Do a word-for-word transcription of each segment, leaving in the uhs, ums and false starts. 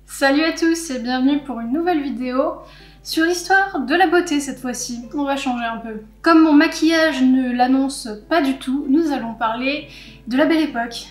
Salut à tous et bienvenue pour une nouvelle vidéo sur l'histoire de la beauté cette fois-ci. On va changer un peu. Comme mon maquillage ne l'annonce pas du tout, nous allons parler de la Belle Époque.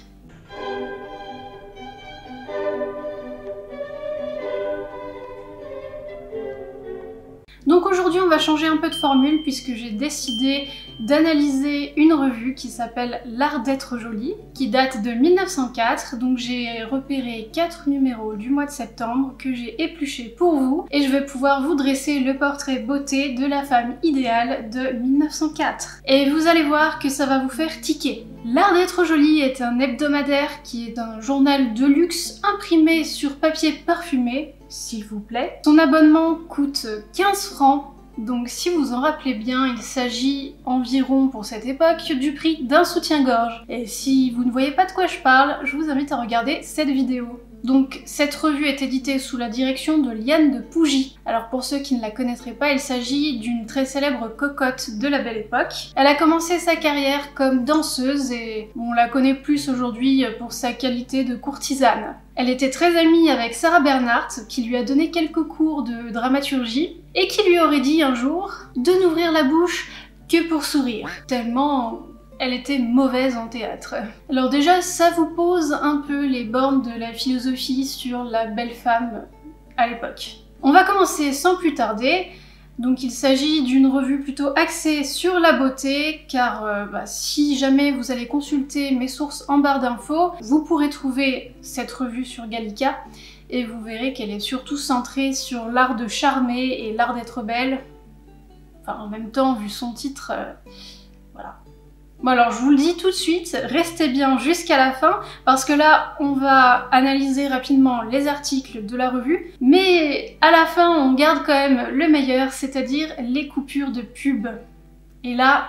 Donc aujourd'hui on va changer un peu de formule puisque j'ai décidé d'analyser une revue qui s'appelle L'Art d'être jolie, qui date de mille neuf cent quatre, donc j'ai repéré quatre numéros du mois de septembre que j'ai épluchés pour vous et je vais pouvoir vous dresser le portrait beauté de la femme idéale de mille neuf cent quatre. Et vous allez voir que ça va vous faire tiquer. L'Art d'être jolie est un hebdomadaire qui est un journal de luxe imprimé sur papier parfumé, s'il vous plaît. Son abonnement coûte quinze francs, donc si vous en rappelez bien, il s'agit environ pour cette époque du prix d'un soutien-gorge. Et si vous ne voyez pas de quoi je parle, je vous invite à regarder cette vidéo. Donc cette revue est éditée sous la direction de Liane de Pougy. Alors pour ceux qui ne la connaîtraient pas, il s'agit d'une très célèbre cocotte de la Belle Époque. Elle a commencé sa carrière comme danseuse et on la connaît plus aujourd'hui pour sa qualité de courtisane. Elle était très amie avec Sarah Bernhardt qui lui a donné quelques cours de dramaturgie et qui lui aurait dit un jour de n'ouvrir la bouche que pour sourire. Tellement elle était mauvaise en théâtre. Alors déjà, ça vous pose un peu les bornes de la philosophie sur la belle femme à l'époque. On va commencer sans plus tarder. Donc il s'agit d'une revue plutôt axée sur la beauté, car euh, bah, si jamais vous allez consulter mes sources en barre d'infos, vous pourrez trouver cette revue sur Gallica, et vous verrez qu'elle est surtout centrée sur l'art de charmer et l'art d'être belle. Enfin en même temps, vu son titre, euh, voilà. Bon alors je vous le dis tout de suite, restez bien jusqu'à la fin parce que là on va analyser rapidement les articles de la revue, mais à la fin on garde quand même le meilleur, c'est-à-dire les coupures de pub. Et là,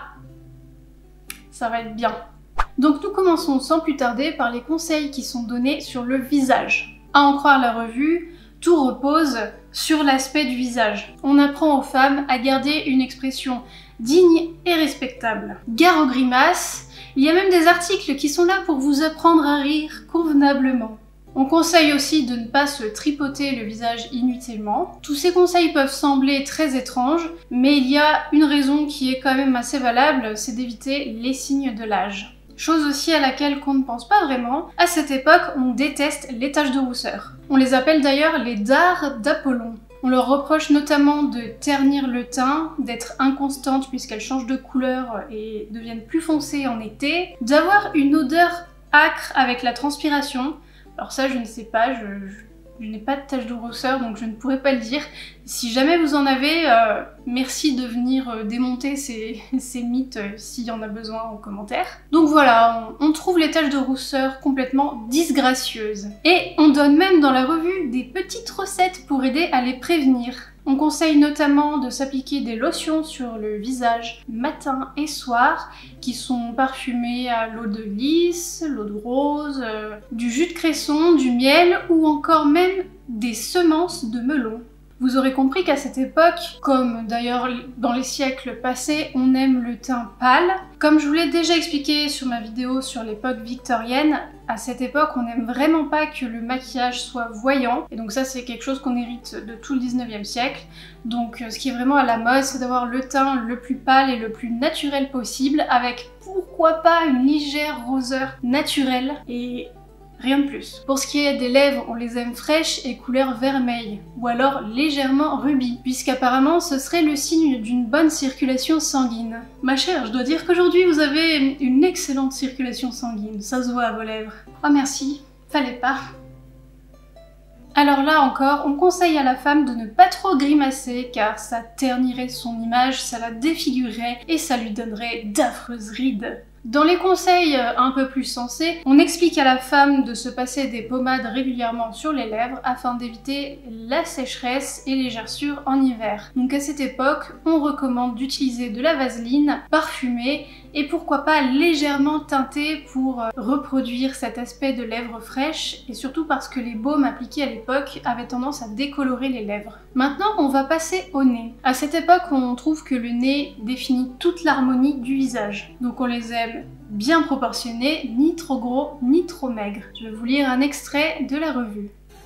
ça va être bien. Donc nous commençons sans plus tarder par les conseils qui sont donnés sur le visage. À en croire la revue, tout repose sur l'aspect du visage. On apprend aux femmes à garder une expression digne et respectable. Gare aux grimaces, il y a même des articles qui sont là pour vous apprendre à rire convenablement. On conseille aussi de ne pas se tripoter le visage inutilement. Tous ces conseils peuvent sembler très étranges, mais il y a une raison qui est quand même assez valable, c'est d'éviter les signes de l'âge. Chose aussi à laquelle on ne pense pas vraiment, à cette époque on déteste les taches de rousseur. On les appelle d'ailleurs les dards d'Apollon. On leur reproche notamment de ternir le teint, d'être inconstantes puisqu'elles changent de couleur et deviennent plus foncées en été, d'avoir une odeur âcre avec la transpiration. Alors ça je ne sais pas, je, je, je n'ai pas de taches de rousseur donc je ne pourrais pas le dire. Si jamais vous en avez, euh, merci de venir euh, démonter ces, ces mythes euh, s'il y en a besoin en commentaire. Donc voilà, on, on trouve les taches de rousseur complètement disgracieuses. Et on donne même dans la revue des petites recettes pour aider à les prévenir. On conseille notamment de s'appliquer des lotions sur le visage matin et soir qui sont parfumées à l'eau de lys, l'eau de rose, euh, du jus de cresson, du miel ou encore même des semences de melon. Vous aurez compris qu'à cette époque, comme d'ailleurs dans les siècles passés, on aime le teint pâle. Comme je vous l'ai déjà expliqué sur ma vidéo sur l'époque victorienne, à cette époque on n'aime vraiment pas que le maquillage soit voyant. Et donc ça c'est quelque chose qu'on hérite de tout le dix-neuvième siècle. Donc ce qui est vraiment à la mode, c'est d'avoir le teint le plus pâle et le plus naturel possible, avec pourquoi pas une légère roseur naturelle et rien de plus. Pour ce qui est des lèvres, on les aime fraîches et couleur vermeille, ou alors légèrement rubis, puisqu'apparemment ce serait le signe d'une bonne circulation sanguine. Ma chère, je dois dire qu'aujourd'hui vous avez une excellente circulation sanguine, ça se voit à vos lèvres. Oh merci, fallait pas. Alors là encore, on conseille à la femme de ne pas trop grimacer car ça ternirait son image, ça la défigurerait et ça lui donnerait d'affreuses rides. Dans les conseils un peu plus sensés, on explique à la femme de se passer des pommades régulièrement sur les lèvres afin d'éviter la sécheresse et les gerçures en hiver. Donc à cette époque, on recommande d'utiliser de la vaseline parfumée et pourquoi pas légèrement teintée pour reproduire cet aspect de lèvres fraîches et surtout parce que les baumes appliqués à l'époque avaient tendance à décolorer les lèvres. Maintenant, on va passer au nez. À cette époque, on trouve que le nez définit toute l'harmonie du visage. Donc on les aime bien proportionnés, ni trop gros, ni trop maigres. Je vais vous lire un extrait de la revue.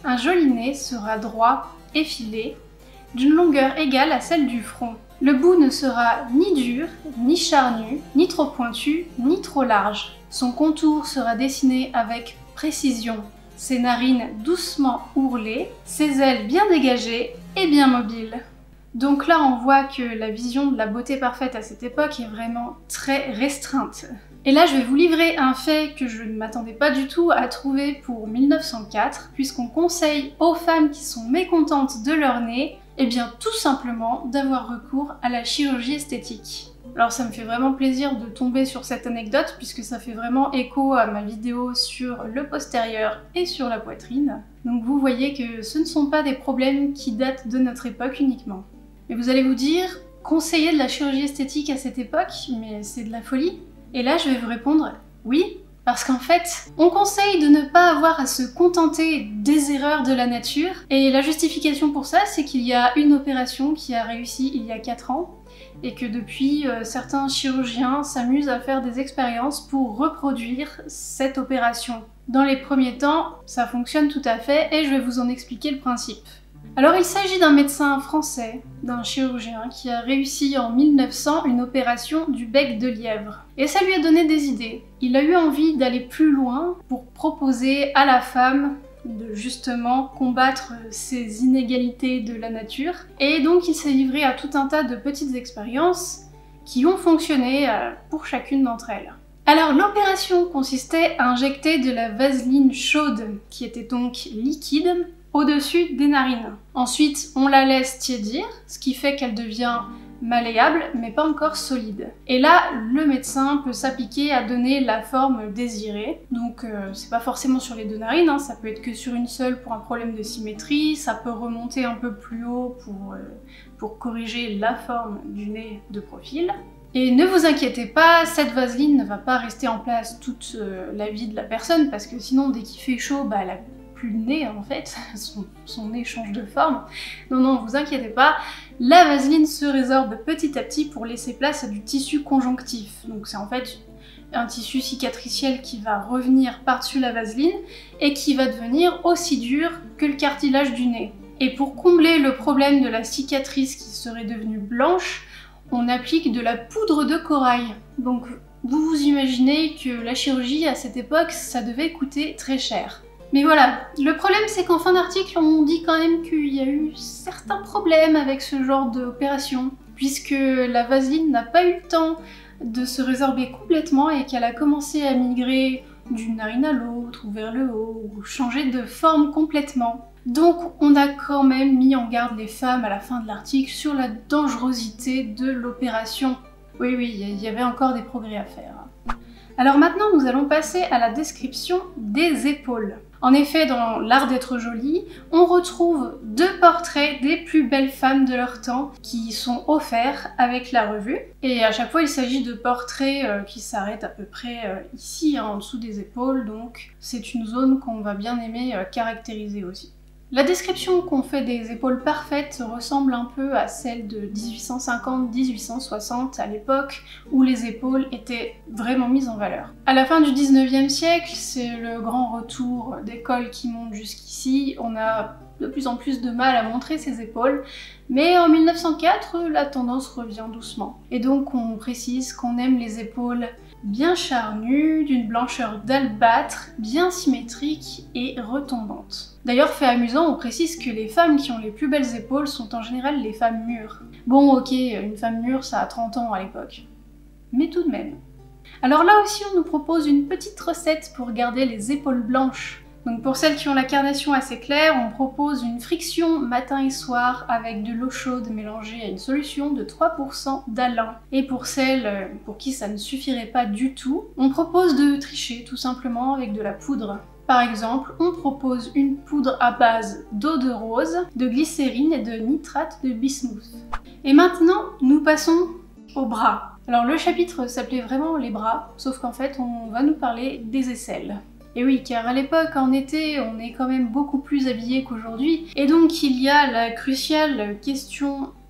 Un joli nez sera droit, effilé, d'une longueur égale à celle du front. Le bout ne sera ni dur, ni charnu, ni trop pointu, ni trop large. Son contour sera dessiné avec précision. Ses narines doucement ourlées, ses ailes bien dégagées et bien mobiles. Donc là, on voit que la vision de la beauté parfaite à cette époque est vraiment très restreinte. Et là, je vais vous livrer un fait que je ne m'attendais pas du tout à trouver pour mille neuf cent quatre, puisqu'on conseille aux femmes qui sont mécontentes de leur nez, eh bien tout simplement d'avoir recours à la chirurgie esthétique. Alors ça me fait vraiment plaisir de tomber sur cette anecdote, puisque ça fait vraiment écho à ma vidéo sur le postérieur et sur la poitrine. Donc vous voyez que ce ne sont pas des problèmes qui datent de notre époque uniquement. Et vous allez vous dire, conseiller de la chirurgie esthétique à cette époque, mais c'est de la folie? Et là je vais vous répondre, oui, parce qu'en fait, on conseille de ne pas avoir à se contenter des erreurs de la nature, et la justification pour ça, c'est qu'il y a une opération qui a réussi il y a quatre ans, et que depuis, euh, certains chirurgiens s'amusent à faire des expériences pour reproduire cette opération. Dans les premiers temps, ça fonctionne tout à fait, et je vais vous en expliquer le principe. Alors il s'agit d'un médecin français, d'un chirurgien qui a réussi en mille neuf cents une opération du bec de lièvre. Et ça lui a donné des idées. Il a eu envie d'aller plus loin pour proposer à la femme de justement combattre ces inégalités de la nature. Et donc il s'est livré à tout un tas de petites expériences qui ont fonctionné pour chacune d'entre elles. Alors l'opération consistait à injecter de la vaseline chaude, qui était donc liquide, au-dessus des narines. Ensuite, on la laisse tiédir, ce qui fait qu'elle devient malléable, mais pas encore solide. Et là, le médecin peut s'appliquer à donner la forme désirée. Donc euh, c'est pas forcément sur les deux narines, hein, ça peut être que sur une seule pour un problème de symétrie, ça peut remonter un peu plus haut pour, euh, pour corriger la forme du nez de profil. Et ne vous inquiétez pas, cette vaseline ne va pas rester en place toute euh, la vie de la personne, parce que sinon, dès qu'il fait chaud, bah, elle a plus le nez en fait, son, son nez change de forme. Non, non, vous inquiétez pas, la vaseline se résorbe petit à petit pour laisser place à du tissu conjonctif. Donc c'est en fait un tissu cicatriciel qui va revenir par-dessus la vaseline et qui va devenir aussi dur que le cartilage du nez. Et pour combler le problème de la cicatrice qui serait devenue blanche, on applique de la poudre de corail. Donc vous vous imaginez que la chirurgie à cette époque, ça devait coûter très cher. Mais voilà, le problème c'est qu'en fin d'article, on dit quand même qu'il y a eu certains problèmes avec ce genre d'opération, puisque la vaseline n'a pas eu le temps de se résorber complètement et qu'elle a commencé à migrer d'une narine à l'autre, ou vers le haut, ou changer de forme complètement. Donc on a quand même mis en garde les femmes à la fin de l'article sur la dangerosité de l'opération. Oui, oui, il y avait encore des progrès à faire. Alors maintenant, nous allons passer à la description des épaules. En effet, dans l'art d'être jolie, on retrouve deux portraits des plus belles femmes de leur temps qui sont offerts avec la revue. Et à chaque fois, il s'agit de portraits euh, qui s'arrêtent à peu près euh, ici, hein, en dessous des épaules, donc c'est une zone qu'on va bien aimer euh, caractériser aussi. La description qu'on fait des épaules parfaites ressemble un peu à celle de mille huit cent cinquante à mille huit cent soixante, à l'époque où les épaules étaient vraiment mises en valeur. À la fin du dix-neuvième siècle, c'est le grand retour des cols qui montent jusqu'ici, on a de plus en plus de mal à montrer ses épaules, mais en mille neuf cent quatre, la tendance revient doucement. Et donc on précise qu'on aime les épaules bien charnues, d'une blancheur d'albâtre, bien symétrique et retombante. D'ailleurs, fait amusant, on précise que les femmes qui ont les plus belles épaules sont en général les femmes mûres. Bon, ok, une femme mûre, ça a trente ans à l'époque. Mais tout de même. Alors là aussi, on nous propose une petite recette pour garder les épaules blanches. Donc pour celles qui ont la carnation assez claire, on propose une friction matin et soir avec de l'eau chaude mélangée à une solution de trois pour cent d'alun. Et pour celles pour qui ça ne suffirait pas du tout, on propose de tricher tout simplement avec de la poudre. Par exemple, on propose une poudre à base d'eau de rose, de glycérine et de nitrate de bismuth. Et maintenant, nous passons aux bras. Alors le chapitre s'appelait vraiment les bras, sauf qu'en fait on va nous parler des aisselles. Et oui, car à l'époque, en été, on est quand même beaucoup plus habillé qu'aujourd'hui, et donc il y a la cruciale question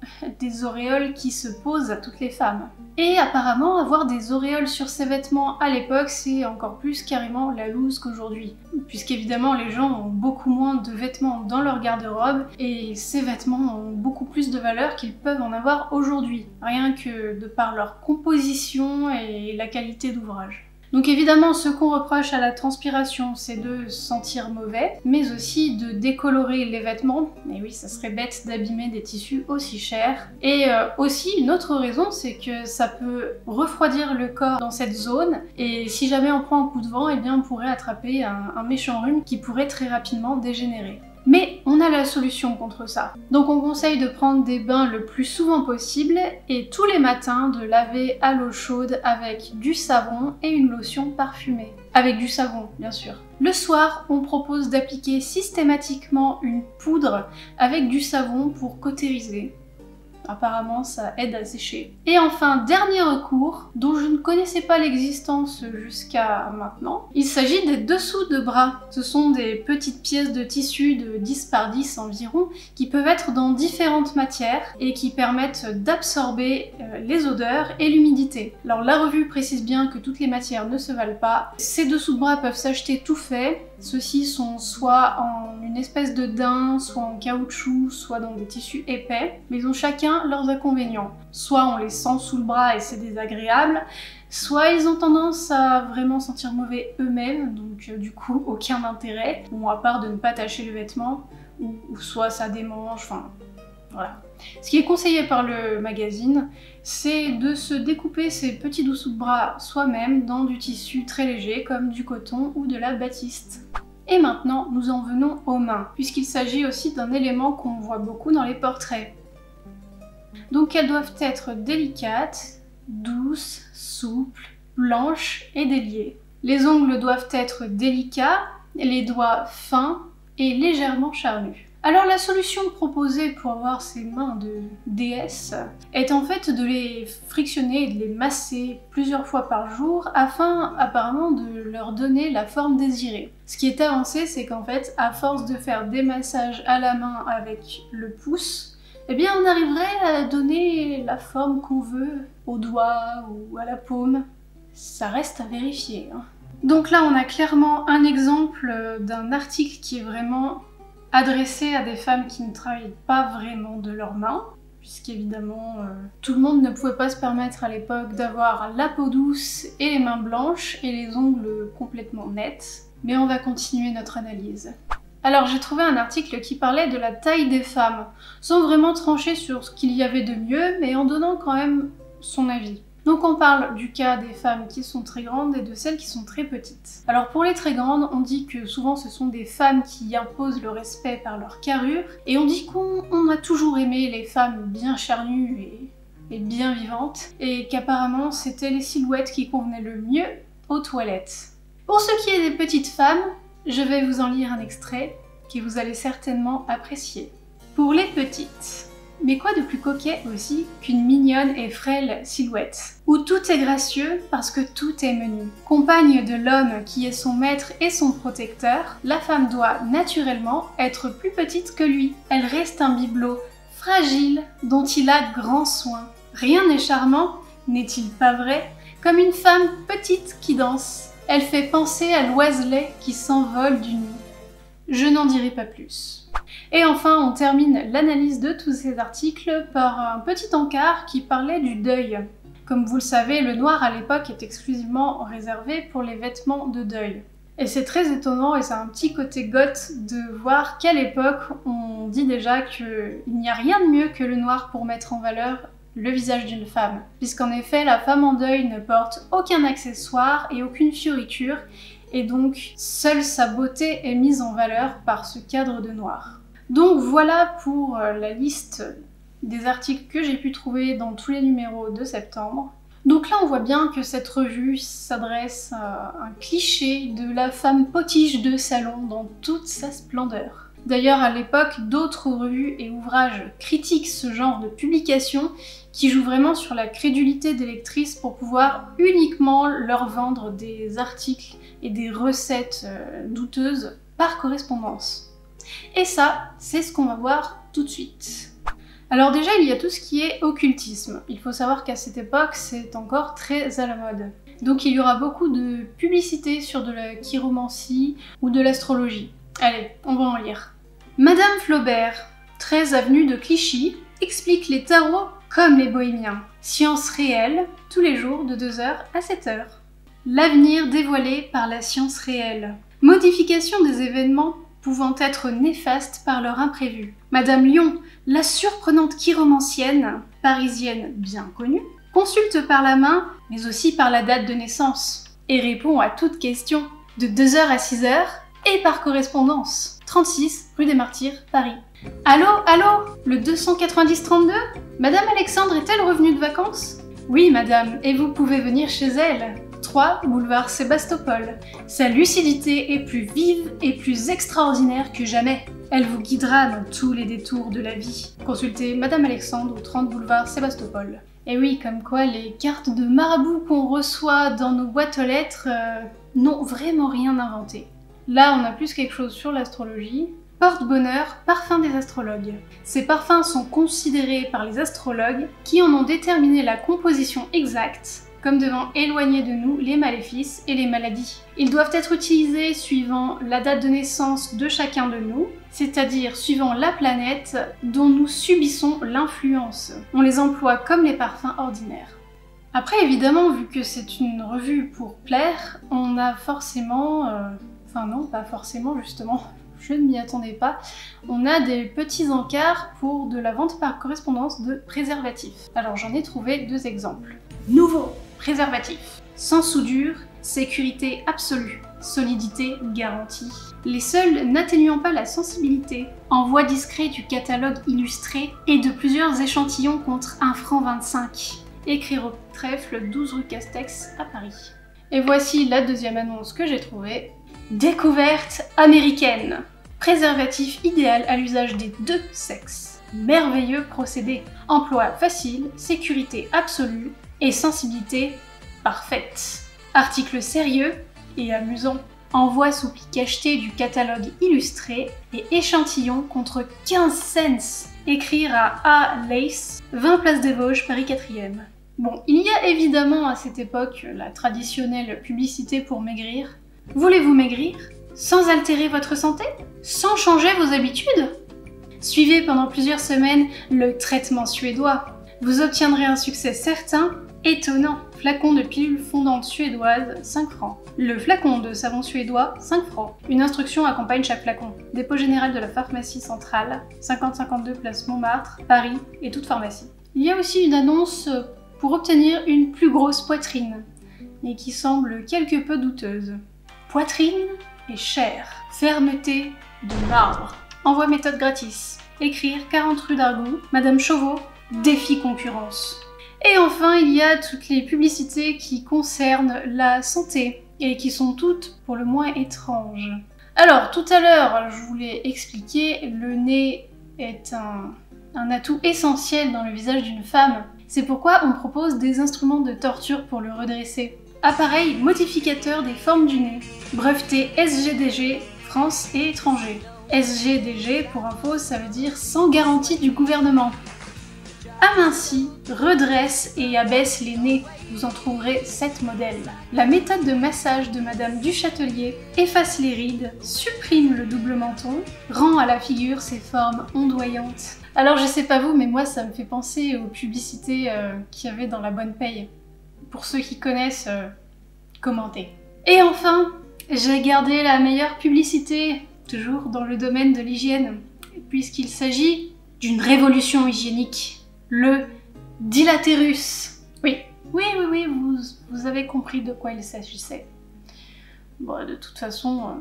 des auréoles qui se posent à toutes les femmes. Et apparemment, avoir des auréoles sur ses vêtements à l'époque, c'est encore plus carrément la loose qu'aujourd'hui. Puisqu'évidemment, les gens ont beaucoup moins de vêtements dans leur garde-robe, et ces vêtements ont beaucoup plus de valeur qu'ils peuvent en avoir aujourd'hui, rien que de par leur composition et la qualité d'ouvrage. Donc évidemment, ce qu'on reproche à la transpiration, c'est de sentir mauvais, mais aussi de décolorer les vêtements. Et oui, ça serait bête d'abîmer des tissus aussi chers. Et euh, aussi, une autre raison, c'est que ça peut refroidir le corps dans cette zone, et si jamais on prend un coup de vent, eh bien on pourrait attraper un, un méchant rhume qui pourrait très rapidement dégénérer. Mais on a la solution contre ça. Donc on conseille de prendre des bains le plus souvent possible et tous les matins de laver à l'eau chaude avec du savon et une lotion parfumée. Avec du savon, bien sûr. Le soir, on propose d'appliquer systématiquement une poudre avec du savon pour cautériser. Apparemment, ça aide à sécher. Et enfin, dernier recours, dont je ne connaissais pas l'existence jusqu'à maintenant, il s'agit des dessous de bras. Ce sont des petites pièces de tissu de dix par dix environ, qui peuvent être dans différentes matières et qui permettent d'absorber euh, les odeurs et l'humidité. Alors la revue précise bien que toutes les matières ne se valent pas. Ces dessous de bras peuvent s'acheter tout faits. Ceux-ci sont soit en une espèce de daim, soit en caoutchouc, soit dans des tissus épais, mais ils ont chacun leurs inconvénients. Soit on les sent sous le bras et c'est désagréable, soit ils ont tendance à vraiment sentir mauvais eux-mêmes, donc euh, du coup aucun intérêt, bon à part de ne pas tacher le vêtement, ou, ou soit ça démange, enfin voilà. Ce qui est conseillé par le magazine, c'est de se découper ces petits dessous de bras soi-même dans du tissu très léger comme du coton ou de la batiste. Et maintenant, nous en venons aux mains, puisqu'il s'agit aussi d'un élément qu'on voit beaucoup dans les portraits. Donc elles doivent être délicates, douces, souples, blanches et déliées. Les ongles doivent être délicats, les doigts fins et légèrement charnus. Alors la solution proposée pour avoir ces mains de déesse est en fait de les frictionner et de les masser plusieurs fois par jour afin apparemment de leur donner la forme désirée. Ce qui est avancé, c'est qu'en fait, à force de faire des massages à la main avec le pouce, eh bien on arriverait à donner la forme qu'on veut au doigt ou à la paume. Ça reste à vérifier, hein. Donc là on a clairement un exemple d'un article qui est vraiment adressé à des femmes qui ne travaillent pas vraiment de leurs mains, puisqu'évidemment euh, tout le monde ne pouvait pas se permettre à l'époque d'avoir la peau douce et les mains blanches et les ongles complètement nets. Mais on va continuer notre analyse. Alors j'ai trouvé un article qui parlait de la taille des femmes, sans vraiment trancher sur ce qu'il y avait de mieux, mais en donnant quand même son avis. Donc on parle du cas des femmes qui sont très grandes et de celles qui sont très petites. Alors pour les très grandes, on dit que souvent ce sont des femmes qui imposent le respect par leur carrure, et on dit qu'on a toujours aimé les femmes bien charnues et, et bien vivantes, et qu'apparemment c'était les silhouettes qui convenaient le mieux aux toilettes. Pour ce qui est des petites femmes, je vais vous en lire un extrait que vous allez certainement apprécier. Pour les petites. Mais quoi de plus coquet aussi qu'une mignonne et frêle silhouette, où tout est gracieux parce que tout est menu. Compagne de l'homme qui est son maître et son protecteur, la femme doit naturellement être plus petite que lui. Elle reste un bibelot fragile dont il a grand soin. Rien n'est charmant, n'est-il pas vrai, comme une femme petite qui danse. Elle fait penser à l'oiselet qui s'envole du nid. Je n'en dirai pas plus. Et enfin, on termine l'analyse de tous ces articles par un petit encart qui parlait du deuil. Comme vous le savez, le noir à l'époque est exclusivement réservé pour les vêtements de deuil. Et c'est très étonnant et c'est un petit côté goth de voir qu'à l'époque, on dit déjà qu'il n'y a rien de mieux que le noir pour mettre en valeur le visage d'une femme. Puisqu'en effet, la femme en deuil ne porte aucun accessoire et aucune fioriture, et donc seule sa beauté est mise en valeur par ce cadre de noir. Donc voilà pour la liste des articles que j'ai pu trouver dans tous les numéros de septembre. Donc là on voit bien que cette revue s'adresse à un cliché de la femme potiche de salon dans toute sa splendeur. D'ailleurs à l'époque, d'autres revues et ouvrages critiquent ce genre de publication qui joue vraiment sur la crédulité des lectrices pour pouvoir uniquement leur vendre des articles et des recettes euh, douteuses par correspondance. Et ça, c'est ce qu'on va voir tout de suite. Alors déjà, il y a tout ce qui est occultisme. Il faut savoir qu'à cette époque, c'est encore très à la mode. Donc il y aura beaucoup de publicités sur de la chiromancie ou de l'astrologie. Allez, on va en lire. Madame Flaubert, treize avenue de Clichy, explique les tarots comme les bohémiens. Science réelle, tous les jours de deux heures à sept heures. L'avenir dévoilé par la science réelle. Modification des événements pouvant être néfastes par leur imprévu. Madame Lyon, la surprenante chiromancienne, parisienne bien connue, consulte par la main, mais aussi par la date de naissance, et répond à toutes questions, de deux heures à six heures, et par correspondance. trente-six, rue des Martyrs, Paris. Allô, allô, le deux cent quatre-vingt-dix trente-deux? Madame Alexandre est-elle revenue de vacances? Oui, madame, et vous pouvez venir chez elle. trois, boulevard Sébastopol. Sa lucidité est plus vive et plus extraordinaire que jamais. Elle vous guidera dans tous les détours de la vie. Consultez Madame Alexandre au trente boulevard Sébastopol. Et oui, comme quoi les cartes de marabout qu'on reçoit dans nos boîtes aux lettres euh, n'ont vraiment rien inventé. Là, on a plus quelque chose sur l'astrologie. Porte-bonheur, parfum des astrologues. Ces parfums sont considérés par les astrologues qui en ont déterminé la composition exacte, comme devant éloigner de nous les maléfices et les maladies. Ils doivent être utilisés suivant la date de naissance de chacun de nous, c'est-à-dire suivant la planète dont nous subissons l'influence. On les emploie comme les parfums ordinaires. Après, évidemment, vu que c'est une revue pour plaire, on a forcément... Euh... Enfin non, pas forcément, justement. Je ne m'y attendais pas. On a des petits encarts pour de la vente par correspondance de préservatifs. Alors j'en ai trouvé deux exemples. Nouveau préservatif. Sans soudure, sécurité absolue, solidité garantie. Les seuls n'atténuant pas la sensibilité. Envoi discret du catalogue illustré et de plusieurs échantillons contre un franc vingt-cinq. Écrire au trèfle, douze rue Castex à Paris. Et voici la deuxième annonce que j'ai trouvée. Découverte américaine. Préservatif idéal à l'usage des deux sexes. Merveilleux procédé. Emploi facile, sécurité absolue et sensibilité parfaite. Article sérieux et amusant. Envoi sous pli cacheté du catalogue illustré et échantillon contre quinze cents. Écrire à A. Lace, vingt place des Vosges, Paris quatrième. Bon, il y a évidemment à cette époque la traditionnelle publicité pour maigrir. Voulez-vous maigrir? Sans altérer votre santé? Sans changer vos habitudes? Suivez pendant plusieurs semaines le traitement suédois. Vous obtiendrez un succès certain, étonnant. Flacon de pilule fondante suédoise, cinq francs. Le flacon de savon suédois, cinq francs. Une instruction accompagne chaque flacon. Dépôt général de la pharmacie centrale, cinquante cinquante-deux place Montmartre, Paris et toute pharmacie. Il y a aussi une annonce pour obtenir une plus grosse poitrine, et qui semble quelque peu douteuse. Poitrine et chair. Fermeté de marbre. Envoi méthode gratis. Écrire quarante rue d'Argout, Madame Chauveau, défi concurrence. Et enfin, il y a toutes les publicités qui concernent la santé et qui sont toutes pour le moins étranges. Alors, tout à l'heure, je vous l'ai expliqué, le nez est un, un atout essentiel dans le visage d'une femme. C'est pourquoi on propose des instruments de torture pour le redresser. Appareil modificateur des formes du nez. Breveté S G D G, France et étranger. S G D G, pour info, ça veut dire sans garantie du gouvernement. Amincit, redresse et abaisse les nez. Vous en trouverez sept modèles. La méthode de massage de Madame Duchâtelier efface les rides, supprime le double menton, rend à la figure ses formes ondoyantes. Alors je sais pas vous, mais moi ça me fait penser aux publicités euh, qu'il y avait dans La Bonne Paye. Pour ceux qui connaissent, euh, commentez. Et enfin, j'ai gardé la meilleure publicité, toujours dans le domaine de l'hygiène, puisqu'il s'agit d'une révolution hygiénique. Le dilatérus. Oui, oui, oui, oui, vous, vous avez compris de quoi il s'agissait. Bon, de toute façon,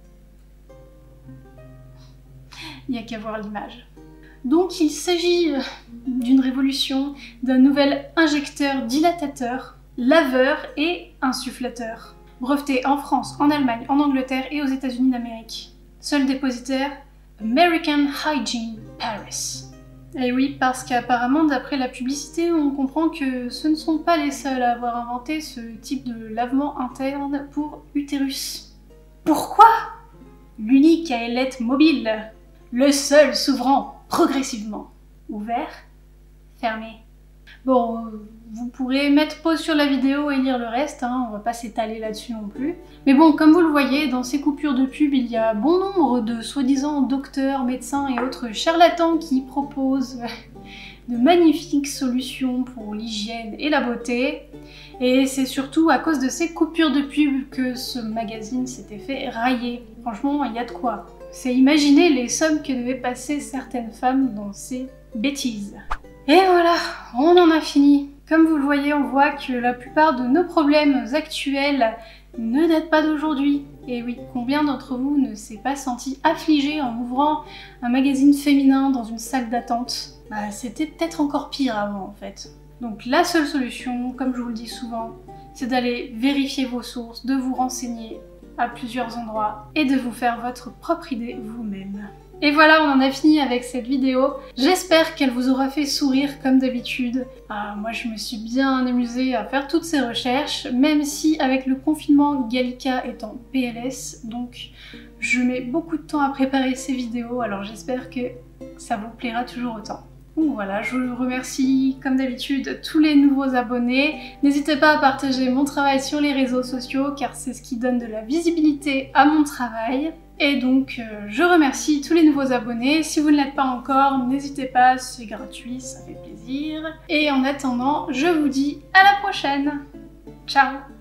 il n'y a qu'à voir l'image. Donc il s'agit d'une révolution, d'un nouvel injecteur dilatateur, laveur et insufflateur. Breveté en France, en Allemagne, en Angleterre et aux États-Unis d'Amérique. Seul dépositaire, American Hygiene Paris. Et oui, parce qu'apparemment, d'après la publicité, on comprend que ce ne sont pas les seuls à avoir inventé ce type de lavement interne pour utérus. Pourquoi? L'unique à ailette mobile, le seul s'ouvrant progressivement. ouvert, fermé. Bon, vous pourrez mettre pause sur la vidéo et lire le reste, hein, on va pas s'étaler là-dessus non plus. Mais bon, comme vous le voyez, dans ces coupures de pub, il y a bon nombre de soi-disant docteurs, médecins et autres charlatans qui proposent de magnifiques solutions pour l'hygiène et la beauté. Et c'est surtout à cause de ces coupures de pub que ce magazine s'était fait railler. Franchement, il y a de quoi. C'est imaginer les sommes que devaient passer certaines femmes dans ces bêtises. Et voilà, on en a fini. Comme vous le voyez, on voit que la plupart de nos problèmes actuels ne datent pas d'aujourd'hui. Et oui, combien d'entre vous ne s'est pas senti affligé en ouvrant un magazine féminin dans une salle d'attente? Bah, c'était peut-être encore pire avant en fait. Donc la seule solution, comme je vous le dis souvent, c'est d'aller vérifier vos sources, de vous renseigner à plusieurs endroits et de vous faire votre propre idée vous-même. Et voilà, on en a fini avec cette vidéo. J'espère qu'elle vous aura fait sourire comme d'habitude. Ah, moi je me suis bien amusée à faire toutes ces recherches, même si avec le confinement, Gallica est en P L S, donc je mets beaucoup de temps à préparer ces vidéos, alors j'espère que ça vous plaira toujours autant. Donc voilà, je vous remercie comme d'habitude tous les nouveaux abonnés. N'hésitez pas à partager mon travail sur les réseaux sociaux car c'est ce qui donne de la visibilité à mon travail. Et donc euh, je remercie tous les nouveaux abonnés. Si vous ne l'êtes pas encore, n'hésitez pas, c'est gratuit, ça fait plaisir. Et en attendant, je vous dis à la prochaine. Ciao!